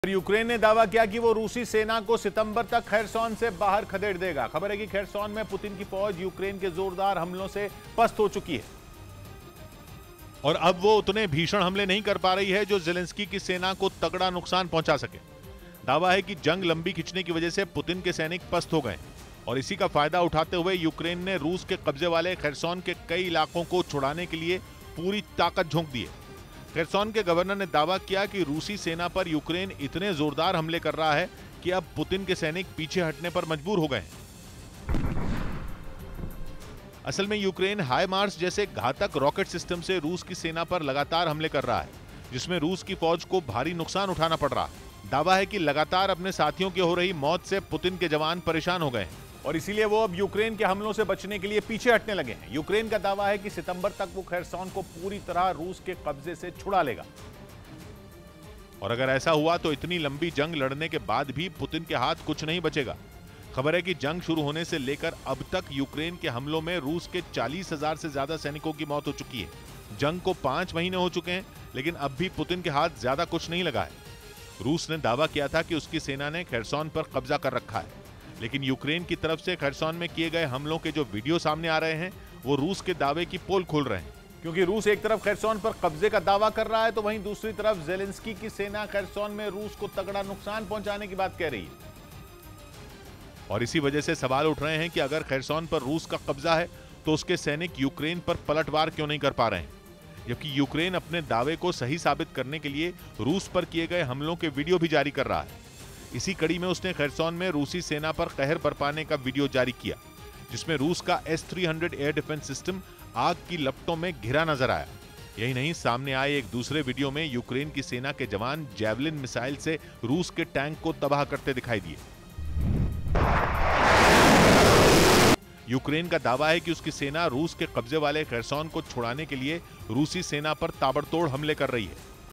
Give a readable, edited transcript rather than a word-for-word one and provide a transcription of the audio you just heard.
Ukraine ने दावा किया कि वो रूसी सेना को सितंबर तक खैरसॉन से बाहर खदेड़ देगा। खबर है कि खैरसॉन में पुतिन की फौज यूक्रेन के जोरदार हमलों से पस्त हो चुकी है और अब वो उतने भीषण हमले नहीं कर पा रही है जो ज़ेलेंस्की की सेना को तगड़ा नुकसान पहुंचा सके। दावा है कि जंग लंबी खिंचने की वजह से पुतिन के सैनिक पस्त हो गए और इसी का फायदा उठाते हुए यूक्रेन ने रूस के कब्जे वाले खैरसॉन के कई इलाकों को छुड़ाने के लिए पूरी ताकत झोंक दी है। खैरसॉन के गवर्नर ने दावा किया कि रूसी सेना पर यूक्रेन इतने जोरदार हमले कर रहा है कि अब पुतिन के सैनिक पीछे हटने पर मजबूर हो गए हैं। असल में यूक्रेन हाइमार्स जैसे घातक रॉकेट सिस्टम से रूस की सेना पर लगातार हमले कर रहा है, जिसमें रूस की फौज को भारी नुकसान उठाना पड़ रहा है। दावा है कि लगातार अपने साथियों की हो रही मौत से पुतिन के जवान परेशान हो गए हैं और इसीलिए वो अब यूक्रेन के हमलों से बचने के लिए पीछे हटने लगे हैं। यूक्रेन का दावा है कि सितंबर तक वो खैरसॉन को पूरी तरह रूस के कब्जे से छुड़ा लेगा और अगर ऐसा हुआ तो इतनी लंबी जंग लड़ने के बाद भी पुतिन के हाथ कुछ नहीं बचेगा। खबर है कि जंग शुरू होने से लेकर अब तक यूक्रेन के हमलों में रूस के 40,000 से ज्यादा सैनिकों की मौत हो चुकी है। जंग को 5 महीने हो चुके हैं, लेकिन अब भी पुतिन के हाथ ज्यादा कुछ नहीं लगा है। रूस ने दावा किया था कि उसकी सेना ने खैरसॉन पर कब्जा कर रखा है, लेकिन यूक्रेन की तरफ से खैरसॉन में किए गए हमलों के जो वीडियो सामने आ रहे हैं वो रूस के दावे की पोल खोल रहे हैं। क्योंकि रूस एक तरफ खैरसॉन पर कब्जे का दावा कर रहा है तो वहीं दूसरी तरफ ज़ेलेंस्की की सेना खैरसॉन में रूस को तगड़ा नुकसान पहुंचाने की बात कह रही है और इसी वजह से सवाल उठ रहे हैं कि अगर खैरसॉन पर रूस का कब्जा है तो उसके सैनिक यूक्रेन पर पलटवार क्यों नहीं कर पा रहे हैं, जबकि यूक्रेन अपने दावे को सही साबित करने के लिए रूस पर किए गए हमलों के वीडियो भी जारी कर रहा है। इसी कड़ी में उसने खैरसॉन में रूसी सेना पर कहर बरपाने का वीडियो जारी किया, जिसमें रूस का S-300 एयर डिफेंस सिस्टम आग की लपटों में घिरा नजर आया। यही नहीं, सामने आए एक दूसरे वीडियो में यूक्रेन की सेना के जवान जैवलिन मिसाइल से रूस के टैंक को तबाह करते दिखाई दिए। यूक्रेन का दावा है कि उसकी सेना रूस के कब्जे वाले खैरसॉन को छुड़ाने के लिए रूसी सेना पर ताबड़तोड़ हमले कर रही है।